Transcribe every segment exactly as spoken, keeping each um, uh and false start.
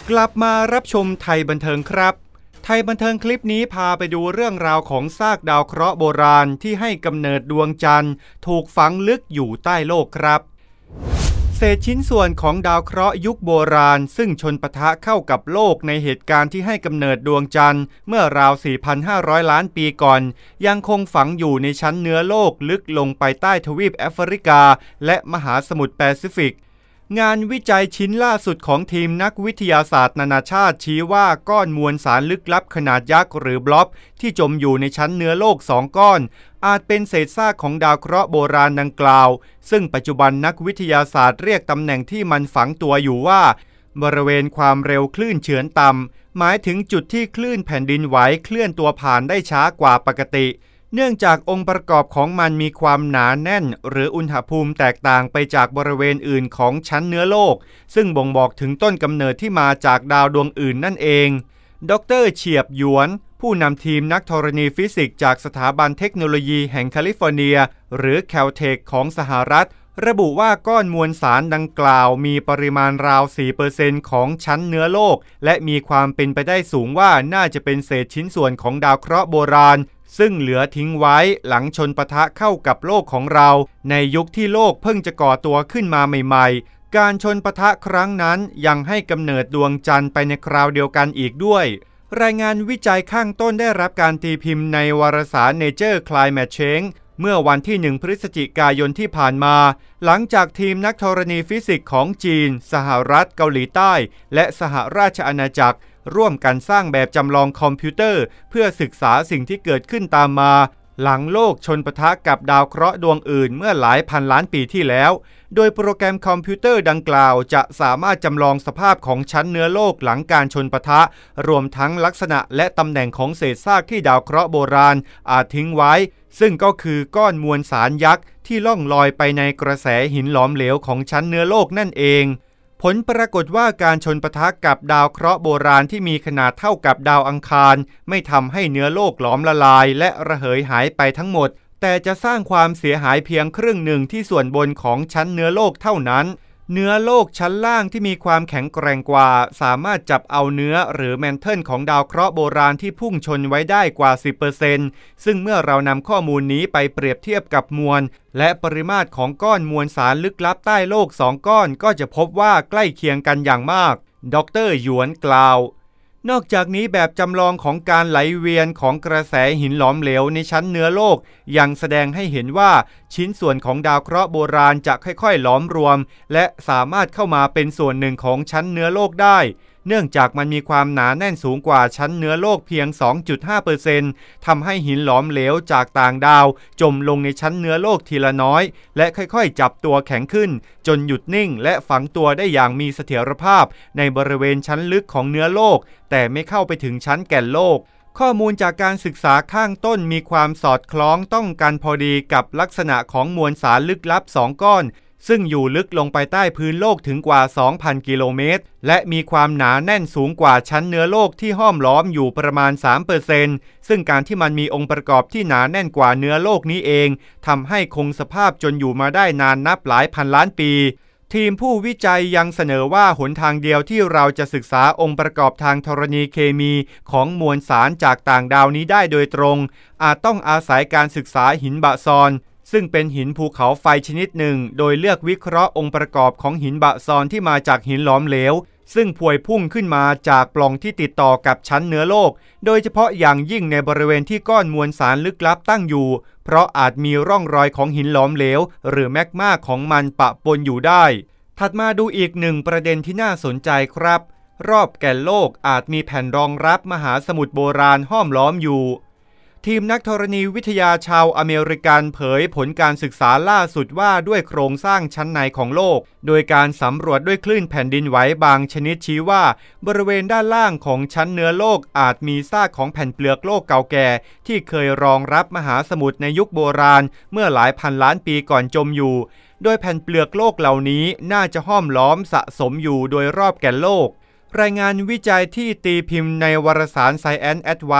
กลับมารับชมไทยบันเทิงครับไทยบันเทิงคลิปนี้พาไปดูเรื่องราวของซากดาวเคราะห์โบราณที่ให้กำเนิดดวงจันทร์ถูกฝังลึกอยู่ใต้โลกครับเศษชิ้นส่วนของดาวเคราะห์ยุคโบราณซึ่งชนปะทะเข้ากับโลกในเหตุการณ์ที่ให้กำเนิดดวงจันทร์เมื่อราว สี่พันห้าร้อย ล้านปีก่อนยังคงฝังอยู่ในชั้นเนื้อโลกลึกลงไปใต้ทวีปแอฟริกาและมหาสมุทรแปซิฟิกงานวิจัยชิ้นล่าสุดของทีมนักวิทยาศาสตร์นานาชาติชี้ว่าก้อนมวลสารลึกลับขนาดยักษ์หรือบล็อบที่จมอยู่ในชั้นเนื้อโลกสองก้อนอาจเป็นเศษซากของดาวเคราะห์โบราณดังกล่าวซึ่งปัจจุบันนักวิทยาศาสตร์เรียกตำแหน่งที่มันฝังตัวอยู่ว่าบริเวณความเร็วคลื่นเฉือนต่ำหมายถึงจุดที่คลื่นแผ่นดินไหวเคลื่อนตัวผ่านได้ช้ากว่าปกติเนื่องจากองค์ประกอบของมันมีความหนาแน่นหรืออุณหภูมิแตกต่างไปจากบริเวณอื่นของชั้นเนื้อโลกซึ่งบ่งบอกถึงต้นกำเนิดที่มาจากดาวดวงอื่นนั่นเองดร.เฉียบหยวนผู้นำทีมนักธรณีฟิสิกส์จากสถาบันเทคโนโลยีแห่งแคลิฟอร์เนียหรือ แคลเทค ของสหรัฐระบุว่าก้อนมวลสารดังกล่าวมีปริมาณราว สี่เปอร์เซ็นต์ ของชั้นเนื้อโลกและมีความเป็นไปได้สูงว่าน่าจะเป็นเศษชิ้นส่วนของดาวเคราะห์โบราณซึ่งเหลือทิ้งไว้หลังชนปะทะเข้ากับโลกของเราในยุคที่โลกเพิ่งจะก่อตัวขึ้นมาใหม่ๆการชนปะทะครั้งนั้นยังให้กำเนิดดวงจันทร์ไปในคราวเดียวกันอีกด้วยรายงานวิจัยข้างต้นได้รับการตีพิมพ์ในวารสาร Nature Climate Change เมื่อวันที่หนึ่งพฤศจิกายนที่ผ่านมาหลังจากทีมนักธรณีฟิสิกส์ของจีนสหรัฐเกาหลีใต้และสหราชอาณาจักรร่วมกันสร้างแบบจำลองคอมพิวเตอร์เพื่อศึกษาสิ่งที่เกิดขึ้นตามมาหลังโลกชนปะทะกับดาวเคราะห์ดวงอื่นเมื่อหลายพันล้านปีที่แล้วโดยโปรแกรมคอมพิวเตอร์ดังกล่าวจะสามารถจำลองสภาพของชั้นเนื้อโลกหลังการชนปะทะรวมทั้งลักษณะและตำแหน่งของเศษซากที่ดาวเคราะห์โบราณอาจทิ้งไว้ซึ่งก็คือก้อนมวลสารยักษ์ที่ล่องลอยไปในกระแสหินหลอมเหลวของชั้นเนื้อโลกนั่นเองผลปรากฏว่าการชนปะทะกับดาวเคราะห์โบราณที่มีขนาดเท่ากับดาวอังคารไม่ทำให้เนื้อโลกหลอมละลายและระเหยหายไปทั้งหมดแต่จะสร้างความเสียหายเพียงครึ่งหนึ่งที่ส่วนบนของชั้นเนื้อโลกเท่านั้นเนื้อโลกชั้นล่างที่มีความแข็งแกร่งกว่าสามารถจับเอาเนื้อหรือแมนเทิลของดาวเคราะห์โบราณที่พุ่งชนไว้ได้กว่า สิบเปอร์เซ็นต์ ซึ่งเมื่อเรานำข้อมูลนี้ไปเปรียบเทียบกับมวลและปริมาตรของก้อนมวลสารลึกลับใต้โลกสองก้อนก็จะพบว่าใกล้เคียงกันอย่างมากดร.หยวนกล่าวนอกจากนี้แบบจำลองของการไหลเวียนของกระแสหินหลอมเหลวในชั้นเนื้อโลกยังแสดงให้เห็นว่าชิ้นส่วนของดาวเคราะห์โบราณจะค่อยๆหลอมรวมและสามารถเข้ามาเป็นส่วนหนึ่งของชั้นเนื้อโลกได้เนื่องจากมันมีความหนาแน่นสูงกว่าชั้นเนื้อโลกเพียง สองจุดห้าเปอร์เซ็นต์ ทำให้หินหลอมเหลวจากต่างดาวจมลงในชั้นเนื้อโลกทีละน้อยและค่อยๆจับตัวแข็งขึ้นจนหยุดนิ่งและฝังตัวได้อย่างมีเสถียรภาพในบริเวณชั้นลึกของเนื้อโลกแต่ไม่เข้าไปถึงชั้นแก่นโลกข้อมูลจากการศึกษาข้างต้นมีความสอดคล้องต้องกันพอดีกับลักษณะของมวลสารลึกลับสองก้อนซึ่งอยู่ลึกลงไปใต้พื้นโลกถึงกว่า สองพัน กิโลเมตรและมีความหนาแน่นสูงกว่าชั้นเนื้อโลกที่ห้อมล้อมอยู่ประมาณ สามเปอร์เซ็นต์ ซึ่งการที่มันมีองค์ประกอบที่หนาแน่นกว่าเนื้อโลกนี้เองทำให้คงสภาพจนอยู่มาได้นานนับหลายพันล้านปีทีมผู้วิจัยยังเสนอว่าหนทางเดียวที่เราจะศึกษาองค์ประกอบทางธรณีเคมีของมวลสารจากต่างดาวนี้ได้โดยตรงอาจต้องอาศัยการศึกษาหินบะซอนซึ่งเป็นหินภูเขาไฟชนิดหนึ่งโดยเลือกวิเคราะห์องค์ประกอบของหินบะซอนที่มาจากหินหลอมเหลวซึ่งพวยพุ่งขึ้นมาจากปล่องที่ติดต่อกับชั้นเนื้อโลกโดยเฉพาะอย่างยิ่งในบริเวณที่ก้อนมวลสารลึกลับตั้งอยู่เพราะอาจมีร่องรอยของหินหลอมเหลวหรือแมกมาของมันปะปนอยู่ได้ถัดมาดูอีกหนึ่งประเด็นที่น่าสนใจครับรอบแก่นโลกอาจมีแผ่นรองรับมหาสมุทรโบราณห้อมล้อมอยู่ทีมนักธรณีวิทยาชาวอเมริกันเผยผลการศึกษาล่าสุดว่าด้วยโครงสร้างชั้นในของโลกโดยการสำรวจด้วยคลื่นแผ่นดินไหวบางชนิดชี้ว่าบริเวณด้านล่างของชั้นเนื้อโลกอาจมีซากของแผ่นเปลือกโลกเก่าแก่ที่เคยรองรับมหาสมุทรในยุคโบราณเมื่อหลายพันล้านปีก่อนจมอยู่โดยแผ่นเปลือกโลกเหล่านี้น่าจะห้อมล้อมสะสมอยู่โดยรอบแก่นโลกรายงานวิจัยที่ตีพิมพ์ในวารสาร Science Advance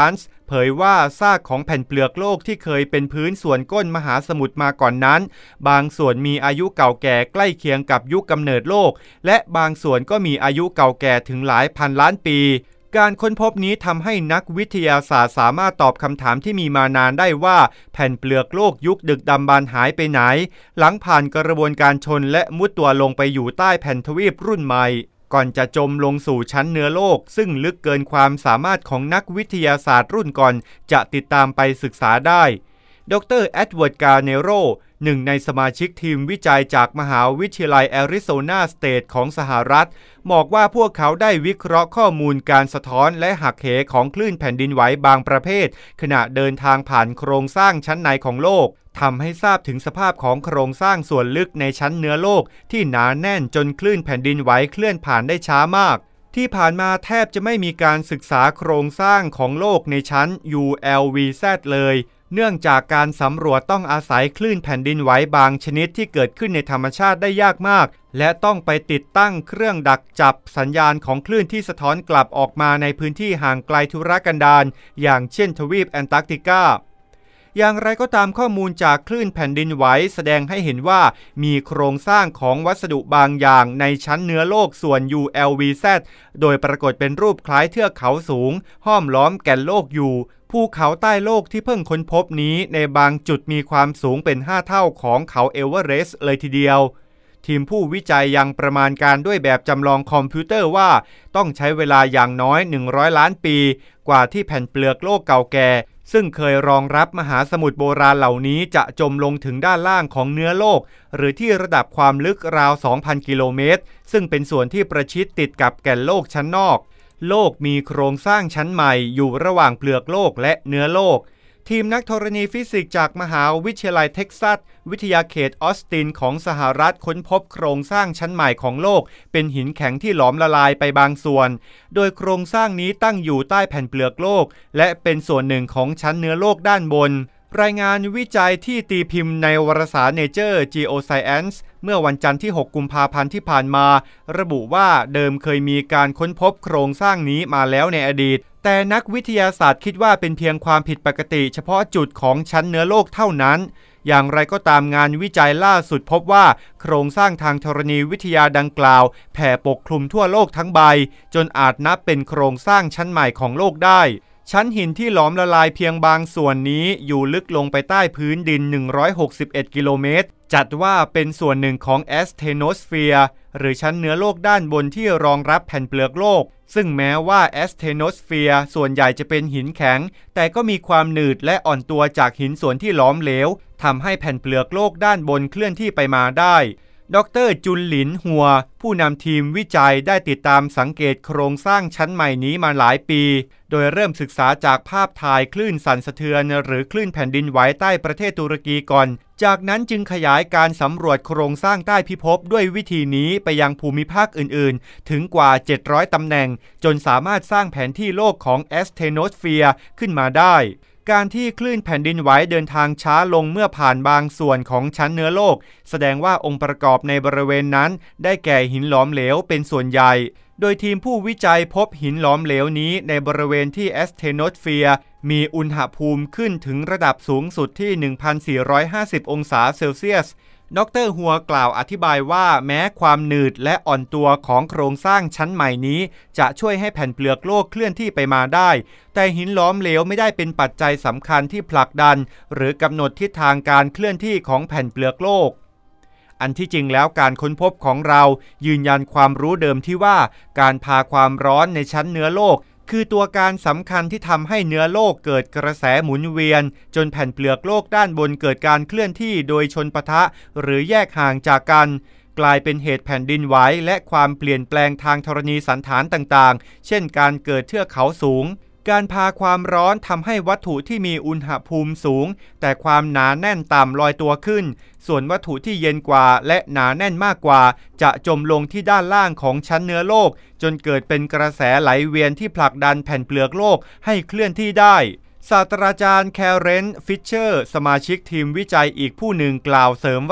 เผยว่าซากของแผ่นเปลือกโลกที่เคยเป็นพื้นส่วนก้นมหาสมุทรมาก่อนนั้นบางส่วนมีอายุเก่าแก่ใกล้เคียงกับยุคกำเนิดโลกและบางส่วนก็มีอายุเก่าแก่ถึงหลายพันล้านปีการค้นพบนี้ทำให้นักวิทยาศาสตร์สามารถตอบคำถามที่มีมานานได้ว่าแผ่นเปลือกโลกยุคดึกดำบรรพ์หายไปไหนหลังผ่านกระบวนการชนและมุดตัวลงไปอยู่ใต้แผ่นทวีปรุ่นใหม่ก่อนจะจมลงสู่ชั้นเนื้อโลกซึ่งลึกเกินความสามารถของนักวิทยาศาสตร์รุ่นก่อนจะติดตามไปศึกษาได้ดรแอดเวิร์ด กาเนโรหนึ่งในสมาชิกทีมวิจัยจากมหาวิทยาลัยแอริโซนาสเตทของสหรัฐบอกว่าพวกเขาได้วิเคราะห์ข้อมูลการสะท้อนและหักเหของคลื่นแผ่นดินไหวบางประเภทขณะเดินทางผ่านโครงสร้างชั้นในของโลกทำให้ทราบถึงสภาพของโครงสร้างส่วนลึกในชั้นเนื้อโลกที่หนาแน่นจนคลื่นแผ่นดินไหวเคลื่อนผ่านได้ช้ามากที่ผ่านมาแทบจะไม่มีการศึกษาโครงสร้างของโลกในชั้น ยู แอล วี แซด เลยเนื่องจากการสำรวจต้องอาศัยคลื่นแผ่นดินไหวบางชนิดที่เกิดขึ้นในธรรมชาติได้ยากมากและต้องไปติดตั้งเครื่องดักจับสัญญาณของคลื่นที่สะท้อนกลับออกมาในพื้นที่ห่างไกลทุรกันดารอย่างเช่นทวีปแอนตาร์กติกาอย่างไรก็ตามข้อมูลจากคลื่นแผ่นดินไหวแสดงให้เห็นว่ามีโครงสร้างของวัสดุบางอย่างในชั้นเนื้อโลกส่วน ยู แอล วี แซด โดยปรากฏเป็นรูปคล้ายเทือกเขาสูงห้อมล้อมแก่นโลกอยู่ภูเขาใต้โลกที่เพิ่งค้นพบนี้ในบางจุดมีความสูงเป็นห้าเท่าของเขาเอเวอเรสต์เลยทีเดียวทีมผู้วิจัยยังประมาณการด้วยแบบจำลองคอมพิวเตอร์ว่าต้องใช้เวลาอย่างน้อยหนึ่งร้อยล้านปีกว่าที่แผ่นเปลือกโลกเก่าแก่ซึ่งเคยรองรับมหาสมุทรโบราณเหล่านี้จะจมลงถึงด้านล่างของเนื้อโลกหรือที่ระดับความลึกราว สองพัน กิโลเมตรซึ่งเป็นส่วนที่ประชิดติดกับแก่นโลกชั้นนอกโลกมีโครงสร้างชั้นใหม่อยู่ระหว่างเปลือกโลกและเนื้อโลกทีมนักธรณีฟิสิกส์จากมหาวิทยาลัยเท็กซัสวิทยาเขตออสตินของสหรัฐค้นพบโครงสร้างชั้นใหม่ของโลกเป็นหินแข็งที่หลอมละลายไปบางส่วนโดยโครงสร้างนี้ตั้งอยู่ใต้แผ่นเปลือกโลกและเป็นส่วนหนึ่งของชั้นเนื้อโลกด้านบนรายงานวิจัยที่ตีพิมพ์ในวารสาร Nature Geoscience เมื่อวันจันทร์ที่หกกุมภาพันธ์ที่ผ่านมาระบุว่าเดิมเคยมีการค้นพบโครงสร้างนี้มาแล้วในอดีตแต่นักวิทยาศาสตร์คิดว่าเป็นเพียงความผิดปกติเฉพาะจุดของชั้นเนื้อโลกเท่านั้นอย่างไรก็ตามงานวิจัยล่าสุดพบว่าโครงสร้างทางธรณีวิทยาดังกล่าวแผ่ปกคลุมทั่วโลกทั้งใบจนอาจนับเป็นโครงสร้างชั้นใหม่ของโลกได้ชั้นหินที่หลอมละลายเพียงบางส่วนนี้อยู่ลึกลงไปใต้พื้นดินหนึ่งร้อยหกสิบเอ็ดกิโลเมตรจัดว่าเป็นส่วนหนึ่งของแอสเทโนสเฟียร์หรือชั้นเนื้อโลกด้านบนที่รองรับแผ่นเปลือกโลกซึ่งแม้ว่าแอสเทโนสเฟียร์ส่วนใหญ่จะเป็นหินแข็งแต่ก็มีความหนืดและอ่อนตัวจากหินส่วนที่หลอมเหลวทำให้แผ่นเปลือกโลกด้านบนเคลื่อนที่ไปมาได้ดร.จุนหลินหัวผู้นำทีมวิจัยได้ติดตามสังเกตโครงสร้างชั้นใหม่นี้มาหลายปีโดยเริ่มศึกษาจากภาพถ่ายคลื่นสั่นสะเทือนหรือคลื่นแผ่นดินไหวใต้ประเทศตุรกีก่อนจากนั้นจึงขยายการสำรวจโครงสร้างใต้พิภพด้วยวิธีนี้ไปยังภูมิภาคอื่นๆถึงกว่าเจ็ดร้อยตำแหน่งจนสามารถสร้างแผนที่โลกของแอสเทโนสเฟียร์ขึ้นมาได้การที่คลื่นแผ่นดินไหวเดินทางช้าลงเมื่อผ่านบางส่วนของชั้นเนื้อโลกแสดงว่าองค์ประกอบในบริเวณนั้นได้แก่หินหลอมเหลวเป็นส่วนใหญ่โดยทีมผู้วิจัยพบหินหลอมเหลวนี้ในบริเวณที่แอสเทโนสเฟียร์มีอุณหภูมิขึ้นถึงระดับสูงสุดที่ หนึ่งพันสี่ร้อยห้าสิบ องศาเซลเซียสดร.หัวกล่าวอธิบายว่าแม้ความหนืดและอ่อนตัวของโครงสร้างชั้นใหม่นี้จะช่วยให้แผ่นเปลือกโลกเคลื่อนที่ไปมาได้แต่หินหลอมเหลวไม่ได้เป็นปัจจัยสำคัญที่ผลักดันหรือกำหนดทิศทางการเคลื่อนที่ของแผ่นเปลือกโลกอันที่จริงแล้วการค้นพบของเรายืนยันความรู้เดิมที่ว่าการพาความร้อนในชั้นเนื้อโลกคือตัวการสำคัญที่ทำให้เนื้อโลกเกิดกระแสหมุนเวียนจนแผ่นเปลือกโลกด้านบนเกิดการเคลื่อนที่โดยชนปะทะหรือแยกห่างจากกันกลายเป็นเหตุแผ่นดินไหวและความเปลี่ยนแปลงทางธรณีสันฐานต่างๆเช่นการเกิดเทือกเขาสูงการพาความร้อนทำให้วัตถุที่มีอุณหภูมิสูงแต่ความหนาแน่นต่ำลอยตัวขึ้นส่วนวัตถุที่เย็นกว่าและหนาแน่นมากกว่าจะจมลงที่ด้านล่างของชั้นเนื้อโลกจนเกิดเป็นกระแสไหลเวียนที่ผลักดันแผ่นเปลือกโลกให้เคลื่อนที่ได้ศาสตราจารย์แคเรนฟิชเชอร์สมาชิกทีมวิจัยอีกผู้หนึ่งกล่าวเสริมว่าโ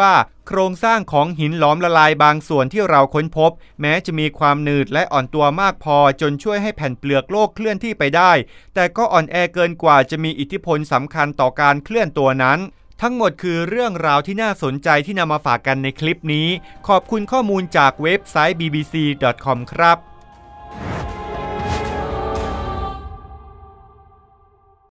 โครงสร้างของหินหลอมละลายบางส่วนที่เราค้นพบแม้จะมีความหนืดและอ่อนตัวมากพอจนช่วยให้แผ่นเปลือกโลกเคลื่อนที่ไปได้แต่ก็อ่อนแอเกินกว่าจะมีอิทธิพลสำคัญต่อการเคลื่อนตัวนั้นทั้งหมดคือเรื่องราวที่น่าสนใจที่นำมาฝากกันในคลิปนี้ขอบคุณข้อมูลจากเว็บไซต์ บี บี ซี ดอท คอม ครับ